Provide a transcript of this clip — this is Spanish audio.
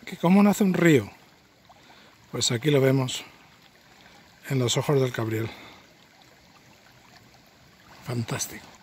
que cómo nace un río. Pues aquí lo vemos en los ojos del Cabriel. Fantástico.